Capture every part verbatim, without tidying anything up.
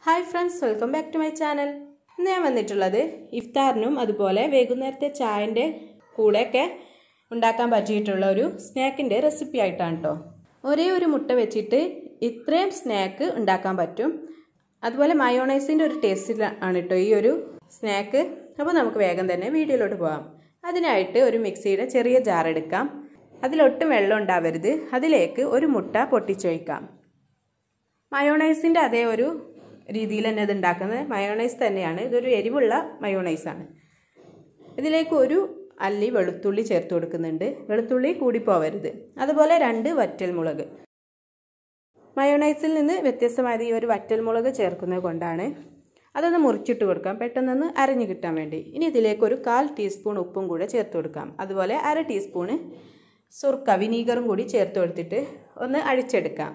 Hi friends, welcome back to my channel. ഇന്ന് ഞാൻ വന്നിട്ടുള്ളത് ഇഫ്താറിനും അതുപോലെ വൈകുന്നേരത്തെ ചായന്റെ കൂടെയൊക്കെ ഉണ്ടാക്കാൻ പറ്റിയിട്ടുള്ള ഒരു സ്നാക്കിന്റെ റെസിപ്പി ആയിട്ടാണ് ട്ടോ. ഒരേ ഒരു മുട്ട വെച്ചിട്ട് ഇത്രയും സ്നാക്ക് ഉണ്ടാക്കാൻ പറ്റും. അതുപോലെ മയോണൈസിന്റെ ഒരു ടേസ്റ്റ് ആണ് ട്ടോ ഈ ഒരു സ്നാക്ക്. അപ്പോൾ നമുക്ക് വേഗം തന്നെ വീഡിയോയിലോട്ട് പോകാം. അതിനായിട്ട് ഒരു മിക്സിയുടെ ചെറിയ ജാർ എടുക്കാം. അതിലൊട്ടും വെള്ളം ഉണ്ടാവരുത്. അതിലേക്ക് ഒരു മുട്ട പൊട്ടിച്ചൊഴിക്കാം. മയോണൈസിന്റെ അതേ ഒരു രീതിയിൽ തന്നെ ഇത് ഉണ്ടാക്കുന്നത് മയോണൈസ് തന്നെയാണ്. ഇതൊരു എരിവുള്ള മയോണൈസ് ആണ്. ഇതിലേക്ക് ഒരു അല്ലി വെളുത്തുള്ളി ചേർത്ത് കൊടുക്കുന്നുണ്ട്. വെളുത്തുള്ളി കൂടി പോവരുത്. അതുപോലെ രണ്ട് വറ്റൽമുളക്. മയോണൈസിൽ നിന്ന് വ്യത്യസ്തമായ ഈ ഒരു വറ്റൽമുളക് ചേർക്കുന്നത് കൊണ്ടാണ്. അതൊന്ന് മുറിച്ചിട്ട് കൊടുക്കാം, പെട്ടെന്നൊന്ന് അരഞ്ഞു കിട്ടാൻ വേണ്ടി. ഇനി ഇതിലേക്ക് ഒരു കാൽ ടീസ്പൂൺ ഉപ്പും കൂടെ ചേർത്ത് കൊടുക്കാം. അതുപോലെ അര ടീസ്പൂണ് സുർക്ക വിനീഗറും കൂടി ചേർത്ത് കൊടുത്തിട്ട് ഒന്ന് അഴിച്ചെടുക്കാം.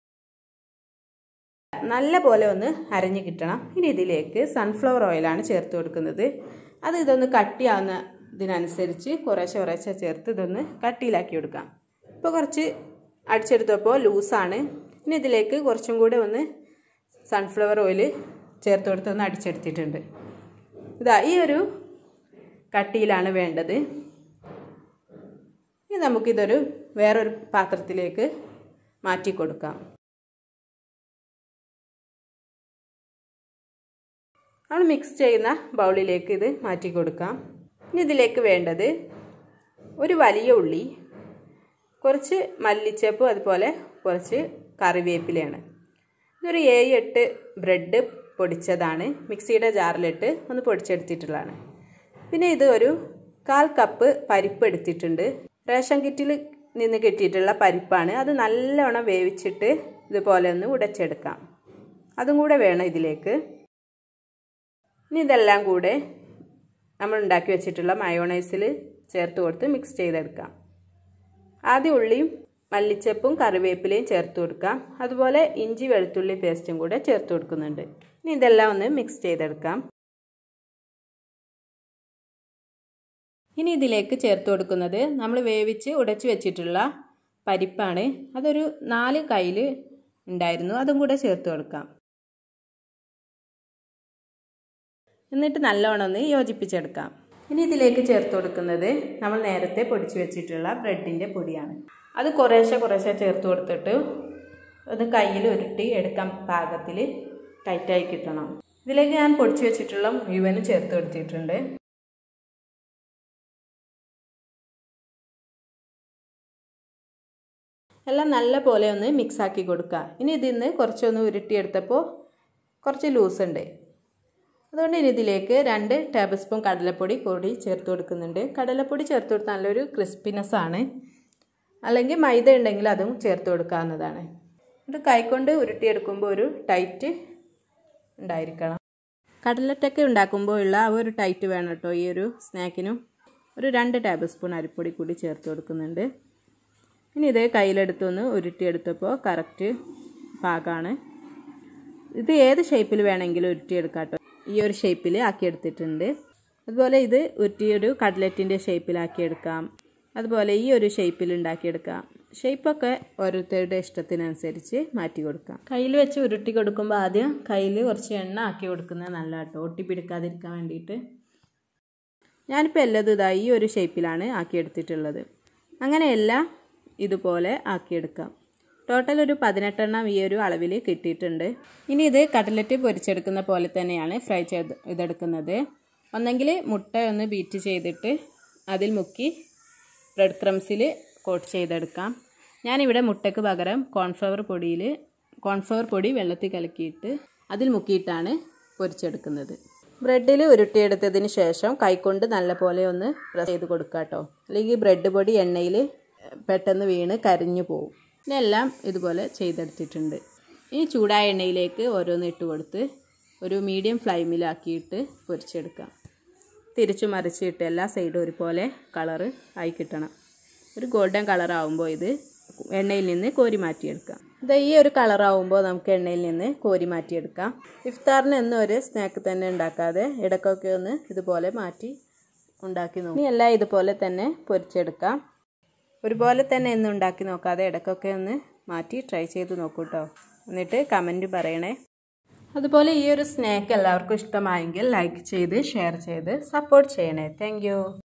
നല്ല പോലെ ഒന്ന് അരഞ്ഞു കിട്ടണം. ഇനി ഇതിലേക്ക് സൺഫ്ലവർ ഓയിലാണ് ചേർത്ത് കൊടുക്കുന്നത്. അത് ഇതൊന്ന് കട്ടിയാവുന്നതിനനുസരിച്ച് കുറേശ്ശെ കുറേശ്ശെ ചേർത്ത് ഇതൊന്ന് കട്ടിയിലാക്കി കൊടുക്കാം. ഇപ്പോൾ കുറച്ച് അടിച്ചെടുത്തപ്പോൾ ലൂസാണ്. ഇനി ഇതിലേക്ക് കുറച്ചും കൂടെ ഒന്ന് സൺഫ്ലവർ ഓയിൽ ചേർത്ത് കൊടുത്തൊന്ന് അടിച്ചെടുത്തിട്ടുണ്ട്. ഇതാ ഈ ഒരു കട്ടിയിലാണ് വേണ്ടത്. ഇനി നമുക്കിതൊരു വേറൊരു പാത്രത്തിലേക്ക് മാറ്റി കൊടുക്കാം. നമ്മൾ മിക്സ് ചെയ്യുന്ന ബൗളിലേക്ക് ഇത് മാറ്റി കൊടുക്കാം. ഇനി ഇതിലേക്ക് വേണ്ടത് ഒരു വലിയ ഉള്ളി, കുറച്ച് മല്ലിച്ചപ്പ്, അതുപോലെ കുറച്ച് കറിവേപ്പിലയാണ്. ഇതൊരു ഏഴ് എട്ട് ബ്രെഡ് പൊടിച്ചതാണ്. മിക്സിയുടെ ജാറിലിട്ട് ഒന്ന് പൊടിച്ചെടുത്തിട്ടുള്ളതാണ്. പിന്നെ ഇത് ഒരു കാൽ കപ്പ് പരിപ്പ് എടുത്തിട്ടുണ്ട്. റേഷൻ കിറ്റിൽ നിന്ന് കിട്ടിയിട്ടുള്ള പരിപ്പാണ്. അത് നല്ലോണം വേവിച്ചിട്ട് ഇതുപോലെ ഒന്ന് ഉടച്ചെടുക്കാം. അതും കൂടെ വേണം ഇതിലേക്ക്. ഇനി ഇതെല്ലാം കൂടെ നമ്മൾ ഉണ്ടാക്കി വെച്ചിട്ടുള്ള മയോണൈസിൽ ചേർത്ത് കൊടുത്ത് മിക്സ് ചെയ്തെടുക്കാം. ആദ്യം ഉള്ളിയും മല്ലിച്ചപ്പും കറിവേപ്പിലയും ചേർത്ത് കൊടുക്കാം. അതുപോലെ ഇഞ്ചി വെളുത്തുള്ളി പേസ്റ്റും കൂടെ ചേർത്ത് കൊടുക്കുന്നുണ്ട്. ഇനി ഇതെല്ലാം ഒന്ന് മിക്സ് ചെയ്തെടുക്കാം. ഇനി ഇതിലേക്ക് ചേർത്ത് കൊടുക്കുന്നത് നമ്മൾ വേവിച്ച് ഉടച്ച് വെച്ചിട്ടുള്ള പരിപ്പാണ്. അതൊരു നാല് കയ്യിൽ ഉണ്ടായിരുന്നു. അതും കൂടെ ചേർത്ത് കൊടുക്കാം. എന്നിട്ട് നല്ലോണം ഒന്ന് യോജിപ്പിച്ചെടുക്കാം. ഇനി ഇതിലേക്ക് ചേർത്ത് കൊടുക്കുന്നത് നമ്മൾ നേരത്തെ പൊടിച്ചു വെച്ചിട്ടുള്ള ബ്രെഡിൻ്റെ പൊടിയാണ്. അത് കുറേശ്ശെ കുറേശ്ശെ ചേർത്ത് കൊടുത്തിട്ട് ഒന്ന് കയ്യിൽ ഉരുട്ടി എടുക്കാൻ പാകത്തിൽ ടൈറ്റായി കിട്ടണം. ഇതിലേക്ക് ഞാൻ പൊടിച്ചു വെച്ചിട്ടുള്ള മുഴുവനും ചേർത്ത് കൊടുത്തിട്ടുണ്ട്. എല്ലാം നല്ല പോലെ ഒന്ന് മിക്സാക്കി കൊടുക്കുക. ഇനി ഇതിൽ നിന്ന് കുറച്ചൊന്ന് ഉരുട്ടിയെടുത്തപ്പോൾ കുറച്ച് ലൂസുണ്ട്. അതുകൊണ്ട് ഇനി ഇതിലേക്ക് രണ്ട് ടേബിൾ സ്പൂൺ കടലപ്പൊടി കൂടി ചേർത്ത് കൊടുക്കുന്നുണ്ട്. കടലപ്പൊടി ചേർത്ത് കൊടുത്താൽ നല്ലൊരു ക്രിസ്പിനെസ് ആണ്. അല്ലെങ്കിൽ മൈദ ഉണ്ടെങ്കിൽ അതും ചേർത്ത് കൊടുക്കാവുന്നതാണ്. ഇത് കൈകൊണ്ട് ഉരുട്ടിയെടുക്കുമ്പോൾ ഒരു ടൈറ്റ് ഉണ്ടായിരിക്കണം. കടലറ്റൊക്കെ ഉണ്ടാക്കുമ്പോൾ ഉള്ള ആ ഒരു ടൈറ്റ് വേണം കേട്ടോ ഈ ഒരു സ്നാക്കിനും. ഒരു രണ്ട് ടേബിൾ സ്പൂൺ അരിപ്പൊടി കൂടി ചേർത്ത് കൊടുക്കുന്നുണ്ട്. ഇനി ഇത് കയ്യിലെടുത്തൊന്ന് ഉരുട്ടിയെടുത്തപ്പോൾ കറക്റ്റ് പാകമാണ്. ഇത് ഏത് ഷേപ്പിൽ വേണമെങ്കിലും ഉരുട്ടിയെടുക്കാം കേട്ടോ. ഈ ഒരു ഷേപ്പിൽ ആക്കിയെടുത്തിട്ടുണ്ട്. അതുപോലെ ഇത് ഉരുട്ടിയൊരു കട്ലറ്റിൻ്റെ ഷേപ്പിലാക്കിയെടുക്കാം. അതുപോലെ ഈ ഒരു ഷേപ്പിൽ ഉണ്ടാക്കിയെടുക്കാം. ഷേപ്പൊക്കെ ഓരോരുത്തരുടെ ഇഷ്ടത്തിനനുസരിച്ച് മാറ്റി കൊടുക്കാം. കയ്യിൽ വെച്ച് ഉരുട്ടി കൊടുക്കുമ്പോൾ ആദ്യം കയ്യിൽ കുറച്ച് എണ്ണ ആക്കി കൊടുക്കുന്നത് നല്ല കേട്ടോ, ഒട്ടിപ്പിടിക്കാതിരിക്കാൻ വേണ്ടിയിട്ട്. ഞാനിപ്പോൾ എല്ലതും ഇതാ ഈ ഒരു ഷേപ്പിലാണ് ആക്കിയെടുത്തിട്ടുള്ളത്. അങ്ങനെയെല്ലാം ഇതുപോലെ ആക്കിയെടുക്കാം. ടോട്ടൽ ഒരു പതിനെട്ടെണ്ണം ഈ ഒരു അളവിൽ കിട്ടിയിട്ടുണ്ട്. ഇനി ഇത് കട്ലറ്റ് പൊരിച്ചെടുക്കുന്ന പോലെ തന്നെയാണ് ഫ്രൈ ചെയ്ത് ഇതെടുക്കുന്നത്. ഒന്നെങ്കിൽ മുട്ട ഒന്ന് ബീറ്റ് ചെയ്തിട്ട് അതിൽ മുക്കി ബ്രെഡ് ക്രംസിൽ കോട്ട് ചെയ്തെടുക്കാം. ഞാനിവിടെ മുട്ടയ്ക്ക് പകരം കോൺഫ്ലവർ പൊടിയിൽ കോൺഫ്ലവർ പൊടി വെള്ളത്തിൽ കലക്കിയിട്ട് അതിൽ മുക്കിയിട്ടാണ് പൊരിച്ചെടുക്കുന്നത്. ബ്രെഡിൽ ഉരുട്ടിയെടുത്തതിന് ശേഷം കൈകൊണ്ട് നല്ലപോലെ ഒന്ന് പ്രസ് ചെയ്ത് കൊടുക്കുക കേട്ടോ. അല്ലെങ്കിൽ ബ്രെഡ് പൊടി എണ്ണയിൽ പെട്ടെന്ന് വീണ് കരിഞ്ഞു പോകും. ഇതെല്ലാം ഇതുപോലെ ചെയ്തെടുത്തിട്ടുണ്ട്. ഇനി ചൂടായ എണ്ണയിലേക്ക് ഓരോന്ന് ഇട്ട് കൊടുത്ത് ഒരു മീഡിയം ഫ്ലെയിമിലാക്കിയിട്ട് പൊരിച്ചെടുക്കാം. തിരിച്ചു മറിച്ചിട്ട് എല്ലാ സൈഡും ഒരുപോലെ കളറ് ആയി കിട്ടണം. ഒരു ഗോൾഡൻ കളറാവുമ്പോൾ ഇത് എണ്ണയിൽ നിന്ന് കോരി മാറ്റിയെടുക്കാം. ഇത് ഈ ഒരു കളറാവുമ്പോൾ നമുക്ക് എണ്ണയിൽ നിന്ന് കോരി മാറ്റിയെടുക്കാം. ഇഫ്താറിന് എന്നും ഒരു സ്നാക്ക് തന്നെ ഉണ്ടാക്കാതെ ഇടയ്ക്കൊക്കെ ഒന്ന് ഇതുപോലെ മാറ്റി ഉണ്ടാക്കി നോക്കാം. ഇനി എല്ലാം ഇതുപോലെ തന്നെ പൊരിച്ചെടുക്കാം. ഒരുപോലെ തന്നെ എന്നും ഉണ്ടാക്കി നോക്കാതെ ഇടയ്ക്കൊക്കെ ഒന്ന് മാറ്റി ട്രൈ ചെയ്ത് നോക്കൂ കേട്ടോ. എന്നിട്ട് കമൻറ്റ് പറയണേ. അതുപോലെ ഈ ഒരു സ്നാക്ക് എല്ലാവർക്കും ഇഷ്ടമായെങ്കിൽ ലൈക്ക് ചെയ്ത് ഷെയർ ചെയ്ത് സപ്പോർട്ട് ചെയ്യണേ. താങ്ക്